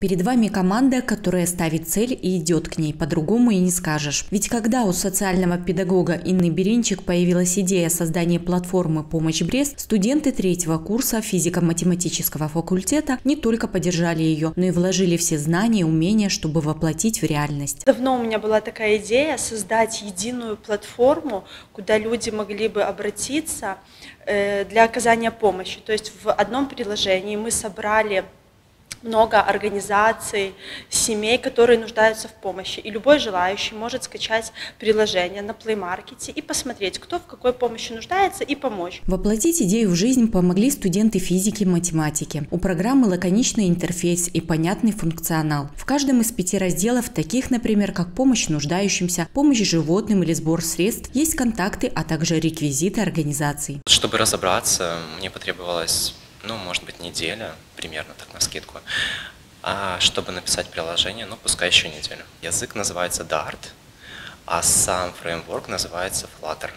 Перед вами команда, которая ставит цель и идет к ней, по-другому и не скажешь. Ведь когда у социального педагога Инны Беренчик появилась идея создания платформы «Помощь Брест», студенты 3-го курса физико-математического факультета не только поддержали ее, но и вложили все знания, умения, чтобы воплотить в реальность. Давно у меня была такая идея создать единую платформу, куда люди могли бы обратиться для оказания помощи. То есть в одном приложении мы собрали много организаций, семей, которые нуждаются в помощи. И любой желающий может скачать приложение на Play Market и посмотреть, кто в какой помощи нуждается, и помочь. Воплотить идею в жизнь помогли студенты физики и математики. У программы лаконичный интерфейс и понятный функционал. В каждом из 5 разделов, таких, например, как помощь нуждающимся, помощь животным или сбор средств, есть контакты, а также реквизиты организаций. Чтобы разобраться, мне потребовалось может быть, неделя, примерно так навскидку. А чтобы написать приложение, пускай еще неделю. Язык называется Dart, а сам фреймворк называется Flutter.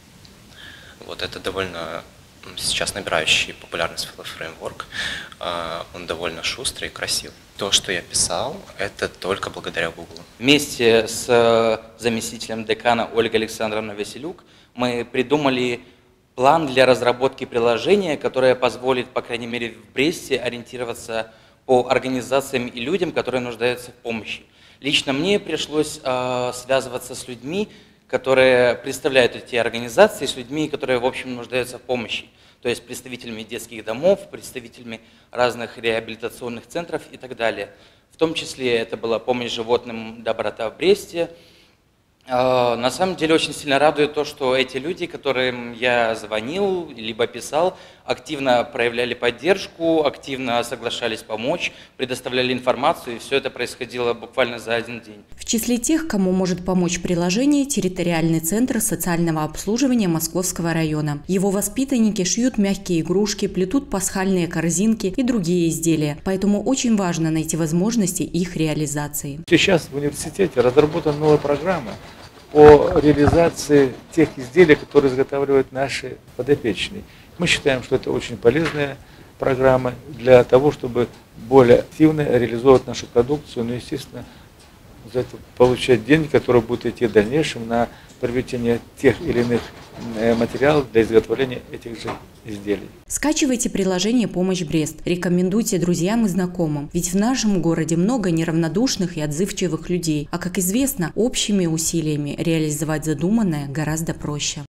Вот это довольно сейчас набирающий популярность фреймворк. Он довольно шустрый и красивый. То, что я писал, это только благодаря Google. Вместе с заместителем декана Ольгой Александровной Василюк мы придумали план для разработки приложения, которое позволит, по крайней мере, в Бресте ориентироваться по организациям и людям, которые нуждаются в помощи. Лично мне пришлось связываться с людьми, которые представляют эти организации, с людьми, которые, в общем, нуждаются в помощи. То есть представителями детских домов, представителями разных реабилитационных центров и так далее. В том числе это была помощь животным «Доброта» в Бресте. На самом деле очень сильно радует то, что эти люди, которым я звонил, либо писал, активно проявляли поддержку, активно соглашались помочь, предоставляли информацию, и все это происходило буквально за один день. В числе тех, кому может помочь приложение, территориальный центр социального обслуживания Московского района. Его воспитанники шьют мягкие игрушки, плетут пасхальные корзинки и другие изделия, поэтому очень важно найти возможности их реализации. Сейчас в университете разработана новая программа по реализации тех изделий, которые изготавливают наши подопечные. Мы считаем, что это очень полезная программа для того, чтобы более активно реализовывать нашу продукцию, но, естественно, за это получать деньги, которые будут идти в дальнейшем на приобретение тех или иных материалов для изготовления этих же изделий. Скачивайте приложение «Помощь Брест». Рекомендуйте друзьям и знакомым. Ведь в нашем городе много неравнодушных и отзывчивых людей. А как известно, общими усилиями реализовать задуманное гораздо проще.